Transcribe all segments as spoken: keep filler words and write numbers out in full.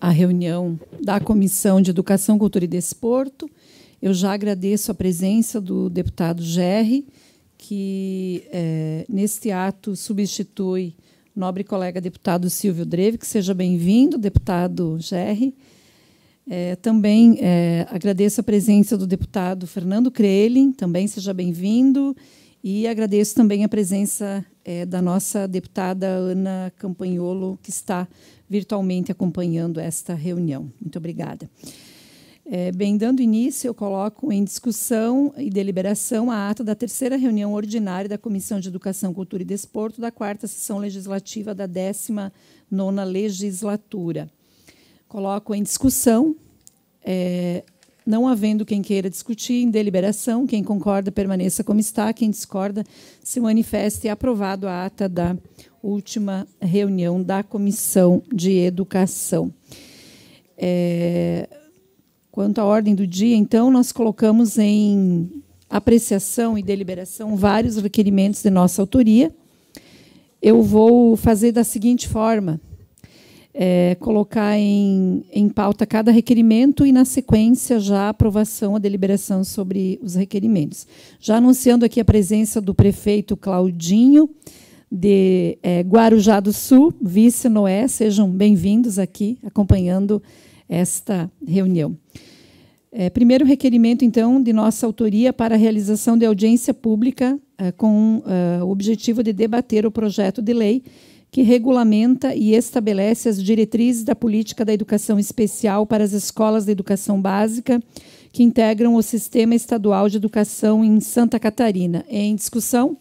a reunião da Comissão de Educação, Cultura e Desporto. Eu já agradeço a presença do deputado Gerry, que, é, neste ato, substitui o nobre colega deputado Silvio Dreve, que seja bem-vindo, deputado Gerry. É, também é, agradeço a presença do deputado Fernando Crelin, também seja bem-vindo, e agradeço também a presença é, da nossa deputada Ana Campagnolo, que está virtualmente acompanhando esta reunião. Muito obrigada. É, bem, dando início, eu coloco em discussão e deliberação a ata da terceira reunião ordinária da Comissão de Educação, Cultura e Desporto da quarta sessão legislativa da décima nona legislatura. Coloco em discussão, é, não havendo quem queira discutir, em deliberação, quem concorda permaneça como está, quem discorda se manifeste. Aprovado a ata da última reunião da Comissão de Educação. É, quanto à ordem do dia, então, nós colocamos em apreciação e deliberação vários requerimentos de nossa autoria. Eu vou fazer da seguinte forma: É, colocar em, em pauta cada requerimento e, na sequência, já a aprovação, a deliberação sobre os requerimentos. Já anunciando aqui a presença do prefeito Claudinho, de é, Guarujá do Sul, vice Noé, sejam bem-vindos aqui, acompanhando esta reunião. É, primeiro requerimento, então, de nossa autoria para a realização de audiência pública é, com é, o objetivo de debater o projeto de lei que regulamenta e estabelece as diretrizes da política da educação especial para as escolas de educação básica que integram o Sistema Estadual de Educação em Santa Catarina. Em discussão?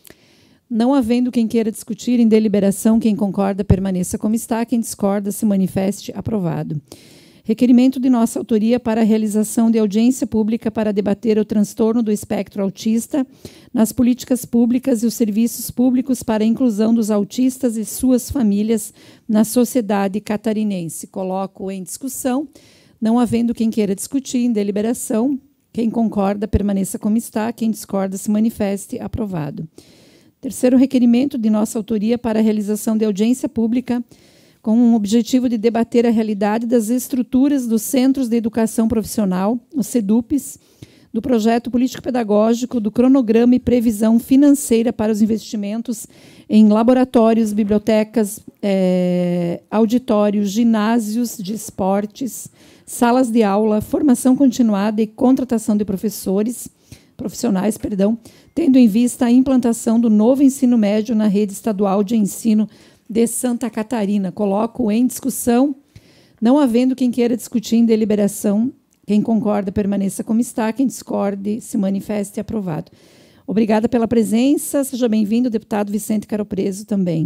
Não havendo quem queira discutir, em deliberação, quem concorda permaneça como está, quem discorda se manifeste. Aprovado. Requerimento de nossa autoria para a realização de audiência pública para debater o transtorno do espectro autista nas políticas públicas e os serviços públicos para a inclusão dos autistas e suas famílias na sociedade catarinense. Coloco em discussão, não havendo quem queira discutir, em deliberação, quem concorda permaneça como está, quem discorda se manifeste. Aprovado. Terceiro requerimento de nossa autoria para a realização de audiência pública com o objetivo de debater a realidade das estruturas dos Centros de Educação Profissional, os CEDUPs, do projeto político-pedagógico, do cronograma e previsão financeira para os investimentos em laboratórios, bibliotecas, eh, auditórios, ginásios de esportes, salas de aula, formação continuada e contratação de professores, profissionais, perdão, tendo em vista a implantação do novo ensino médio na rede estadual de ensino de Santa Catarina. Coloco em discussão, não havendo quem queira discutir, em deliberação, quem concorda permaneça como está, quem discorde se manifeste. Aprovado. Obrigada pela presença, seja bem-vindo, deputado Vicente Caropreso também.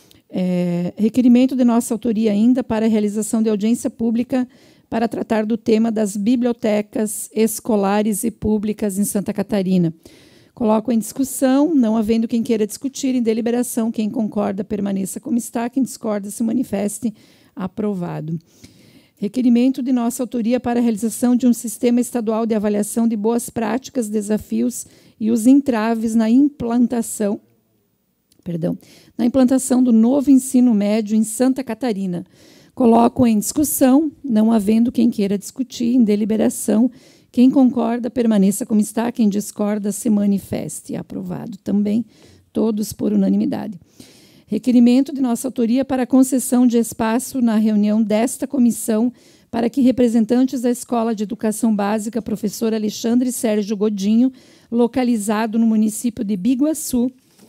É, requerimento de nossa autoria ainda para a realização de audiência pública para tratar do tema das bibliotecas escolares e públicas em Santa Catarina. Coloco em discussão, não havendo quem queira discutir, em deliberação, quem concorda permaneça como está, quem discorda se manifeste. Aprovado. Requerimento de nossa autoria para a realização de um sistema estadual de avaliação de boas práticas, desafios e os entraves na implantação, perdão, na implantação do novo ensino médio em Santa Catarina. Coloco em discussão, não havendo quem queira discutir, em deliberação, quem concorda, permaneça como está. Quem discorda, se manifeste. Aprovado também, todos por unanimidade. Requerimento de nossa autoria para a concessão de espaço na reunião desta comissão para que representantes da Escola de Educação Básica, professor Alexandre Sérgio Godinho, localizado no município de Biguaçu,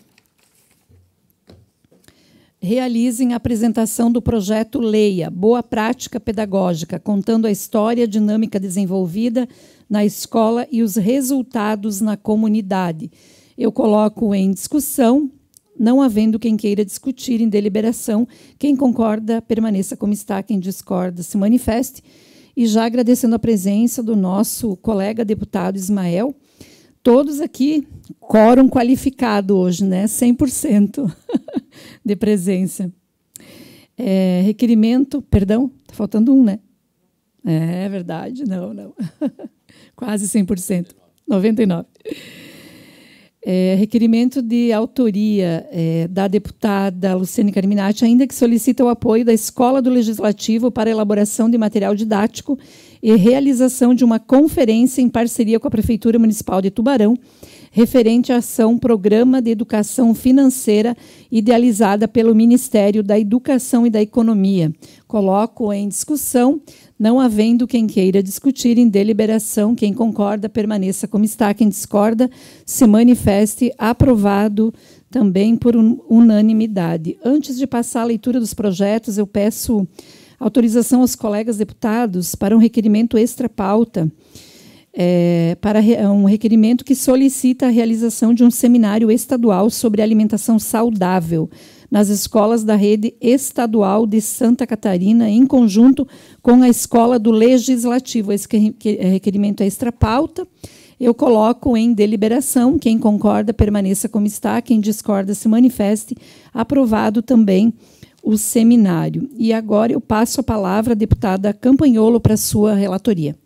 realizem a apresentação do projeto Leia, Boa Prática Pedagógica, contando a história, a dinâmica desenvolvida na escola e os resultados na comunidade. Eu coloco em discussão, não havendo quem queira discutir, em deliberação, quem concorda permaneça como está, quem discorda se manifeste. E já agradecendo a presença do nosso colega deputado Ismael, todos aqui, quórum qualificado hoje, né? cem por cento de presença. É, requerimento, perdão, está faltando um, né? É verdade, não, não. Quase cem por cento, noventa e nove por cento. É, requerimento de autoria é, da deputada Luciane Carminati, ainda que solicita o apoio da Escola do Legislativo para a elaboração de material didático e realização de uma conferência em parceria com a Prefeitura Municipal de Tubarão, referente à ação Programa de Educação Financeira, idealizada pelo Ministério da Educação e da Economia. Coloco em discussão, não havendo quem queira discutir em deliberação, quem concorda, permaneça como está, quem discorda, se manifeste. Aprovado também por un- unanimidade. Antes de passar a leitura dos projetos, eu peço autorização aos colegas deputados para um requerimento extra-pauta, É, para re, um requerimento que solicita a realização de um seminário estadual sobre alimentação saudável nas escolas da rede estadual de Santa Catarina, em conjunto com a Escola do Legislativo. Esse requerimento é extra-pauta. Eu coloco em deliberação. Quem concorda, permaneça como está. Quem discorda, se manifeste. Aprovado também o seminário. E agora eu passo a palavra à deputada Campanholo para a sua relatoria.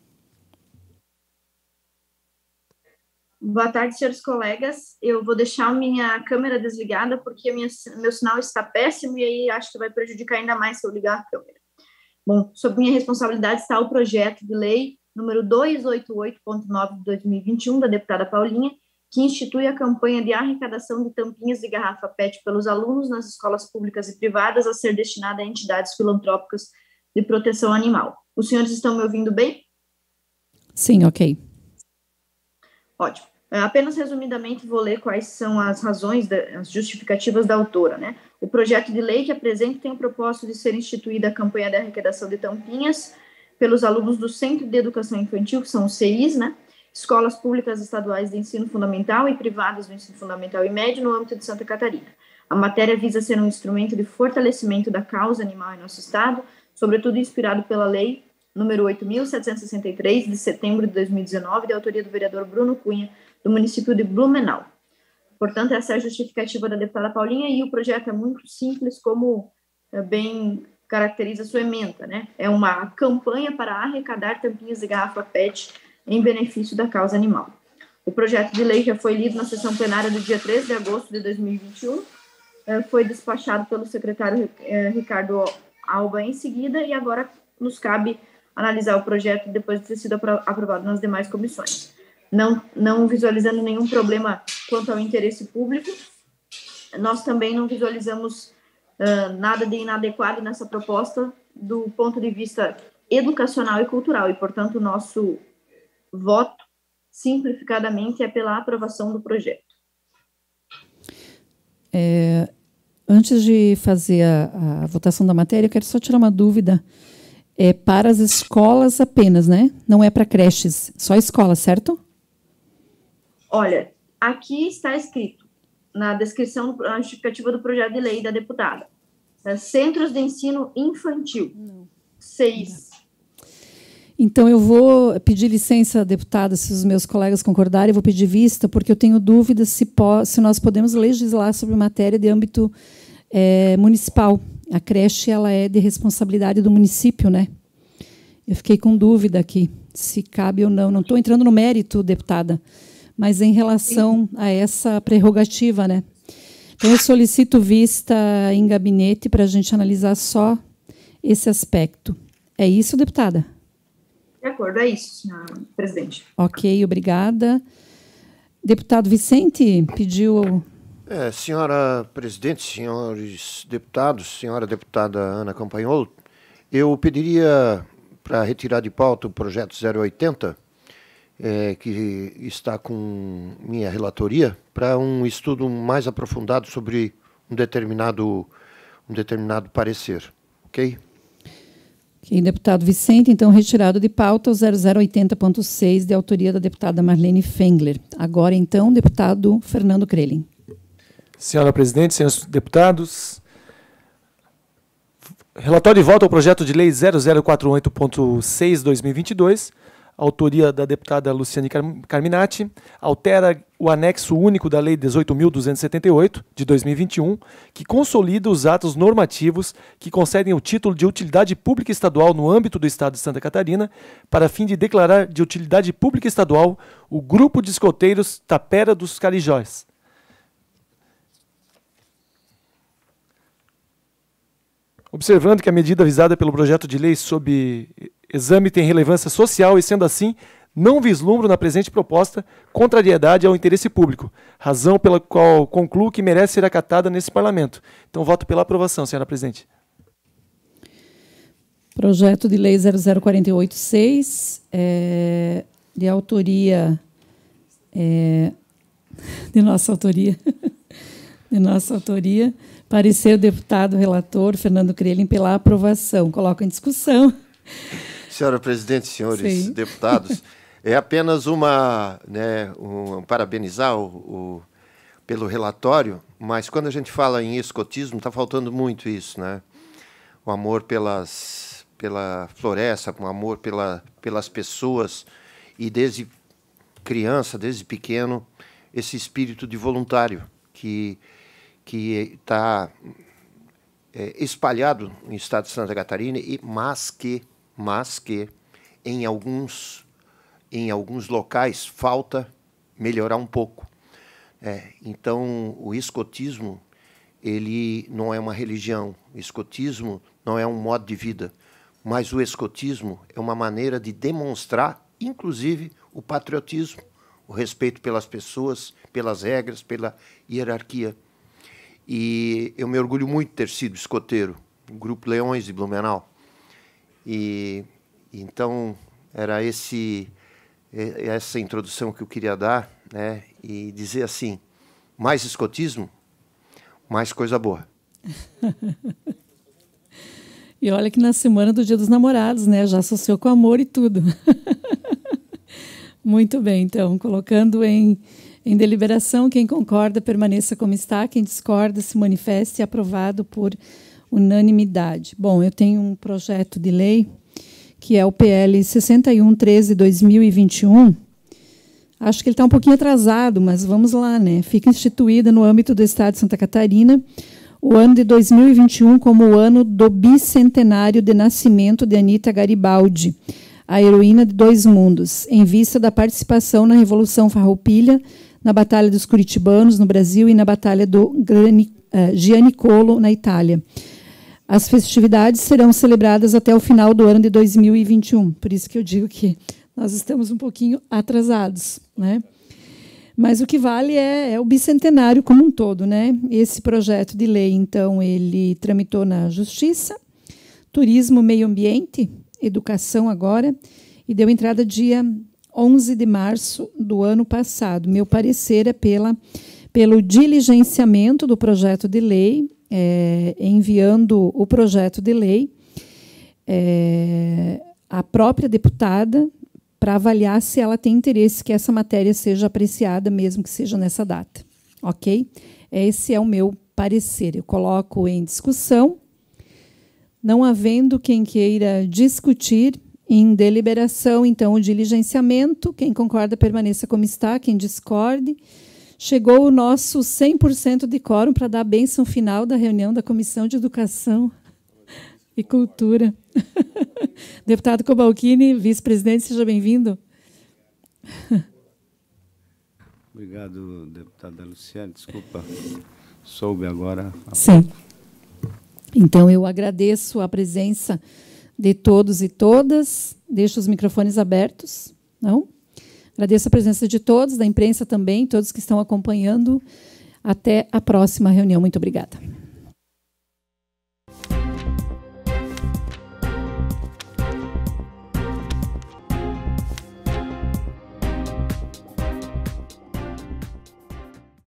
Boa tarde, senhores colegas. Eu vou deixar minha câmera desligada porque minha, meu sinal está péssimo e aí acho que vai prejudicar ainda mais se eu ligar a câmera. Bom, sob minha responsabilidade está o projeto de lei número duzentos e oitenta e oito ponto nove de dois mil e vinte e um, da deputada Paulinha, que institui a campanha de arrecadação de tampinhas de garrafa P E T pelos alunos nas escolas públicas e privadas a ser destinada a entidades filantrópicas de proteção animal. Os senhores estão me ouvindo bem? Sim, ok. Ótimo. Apenas resumidamente vou ler quais são as razões, da, as justificativas da autora, né? O projeto de lei que apresenta tem o propósito de ser instituída a campanha de arrecadação de tampinhas pelos alunos do Centro de Educação Infantil, que são os C Is, né? Escolas públicas estaduais de ensino fundamental e privadas do ensino fundamental e médio no âmbito de Santa Catarina. A matéria visa ser um instrumento de fortalecimento da causa animal em nosso estado, sobretudo inspirado pela lei número oito mil setecentos e sessenta e três, de setembro de dois mil e dezenove, de autoria do vereador Bruno Cunha, do município de Blumenau. Portanto, essa é a justificativa da deputada Paulinha, e o projeto é muito simples, como bem caracteriza sua ementa, né? É uma campanha para arrecadar tampinhas de garrafa P E T em benefício da causa animal. O projeto de lei já foi lido na sessão plenária do dia treze de agosto de dois mil e vinte e um, foi despachado pelo secretário Ricardo Alba em seguida, e agora nos cabe analisar o projeto depois de ter sido aprovado nas demais comissões. Não, não visualizando nenhum problema quanto ao interesse público, nós também não visualizamos uh, nada de inadequado nessa proposta do ponto de vista educacional e cultural, e, portanto, o nosso voto, simplificadamente, é pela aprovação do projeto. É, antes de fazer a, a votação da matéria, eu quero só tirar uma dúvida. É para as escolas apenas, né? Não é para creches, só escola, certo? Olha, aqui está escrito, na descrição, na justificativa do projeto de lei da deputada, é, centros de ensino infantil, não. Seis. Então, eu vou pedir licença, deputada, se os meus colegas concordarem, eu vou pedir vista, porque eu tenho dúvidas se, se nós podemos legislar sobre matéria de âmbito é, municipal. A creche, ela é de responsabilidade do município, né? Eu fiquei com dúvida aqui, se cabe ou não. Não estou entrando no mérito, deputada, mas em relação a essa prerrogativa, né? Então, eu solicito vista em gabinete para a gente analisar só esse aspecto. É isso, deputada? De acordo, é isso, senhora presidente. Ok, obrigada. Deputado Vicente pediu... É, senhora presidente, senhores deputados, senhora deputada Ana Campanholo, eu pediria para retirar de pauta o projeto zero oitenta, é, que está com minha relatoria, para um estudo mais aprofundado sobre um determinado, um determinado parecer. Ok? Ok, deputado Vicente, então retirado de pauta o zero zero oitenta ponto seis, de autoria da deputada Marlene Fengler. Agora, então, deputado Fernando Crelin. Senhora presidente, senhores deputados, relatório de volta ao projeto de lei zero zero quatro oito ponto seis barra dois mil e vinte e dois, autoria da deputada Luciane Carminati, altera o anexo único da Lei dezoito mil duzentos e setenta e oito, de dois mil e vinte e um, que consolida os atos normativos que concedem o título de utilidade pública estadual no âmbito do Estado de Santa Catarina, para fim de declarar de utilidade pública estadual o Grupo de Escoteiros Tapera dos Carijóis. Observando que a medida visada pelo projeto de lei sob exame tem relevância social e, sendo assim, não vislumbro na presente proposta contrariedade ao interesse público, razão pela qual concluo que merece ser acatada nesse Parlamento. Então, voto pela aprovação, senhora presidente. Projeto de Lei zero zero quatro oito seis, é, de autoria, é, de nossa autoria, de nossa autoria, parecer o deputado relator Fernando Crelin pela aprovação. Coloco em discussão. Senhora presidente, senhores Sim. deputados, é apenas uma, né, um, parabenizar o, o, pelo relatório, mas quando a gente fala em escotismo, está faltando muito isso, né? O amor pelas, pela floresta, o amor pela, pelas pessoas, e desde criança, desde pequeno, esse espírito de voluntário que que está é, espalhado no estado de Santa Catarina, e mas que mas que em alguns em alguns locais falta melhorar um pouco. É, então, o escotismo, ele não é uma religião, o escotismo não é um modo de vida, mas o escotismo é uma maneira de demonstrar, inclusive, o patriotismo, o respeito pelas pessoas, pelas regras, pela hierarquia. E eu me orgulho muito de ter sido escoteiro, do Grupo Leões de Blumenau. E então era esse essa introdução que eu queria dar, né, e dizer assim: mais escotismo, mais coisa boa. E olha que na semana do Dia dos Namorados, né, já associou com amor e tudo. Muito bem, então, colocando em, em deliberação, quem concorda permaneça como está, quem discorda se manifeste, aprovado por unanimidade. Bom, eu tenho um projeto de lei que é o P L sessenta e um treze barra dois mil e vinte e um. Acho que ele está um pouquinho atrasado, mas vamos lá, né? Fica instituída no âmbito do Estado de Santa Catarina o ano de dois mil e vinte e um como o ano do bicentenário de nascimento de Anita Garibaldi, a heroína de dois mundos, em vista da participação na Revolução Farroupilha, na Batalha dos Curitibanos, no Brasil, e na Batalha do Grani, uh, Gianicolo, na Itália. As festividades serão celebradas até o final do ano de dois mil e vinte e um, por isso que eu digo que nós estamos um pouquinho atrasados, né? Mas o que vale é, é o bicentenário como um todo, né? Esse projeto de lei, então, ele tramitou na Justiça, Turismo, Meio Ambiente, Educação agora, e deu entrada dia onze de março do ano passado. Meu parecer é pela, pelo diligenciamento do projeto de lei, é, enviando o projeto de lei é, à própria deputada para avaliar se ela tem interesse que essa matéria seja apreciada, mesmo que seja nessa data. Ok? Esse é o meu parecer. Eu coloco em discussão. Não havendo quem queira discutir, em deliberação, então, o diligenciamento. Quem concorda, permaneça como está. Quem discorde, chegou o nosso cem por cento de quórum para dar a bênção final da reunião da Comissão de Educação e Cultura. Deputado Cobalcini, vice-presidente, seja bem-vindo. Obrigado, deputada Luciane. Desculpa, soube agora. Sim. Então, eu agradeço a presença de todos e todas. Deixo os microfones abertos. Não? Agradeço a presença de todos, da imprensa também, todos que estão acompanhando. Até a próxima reunião. Muito obrigada.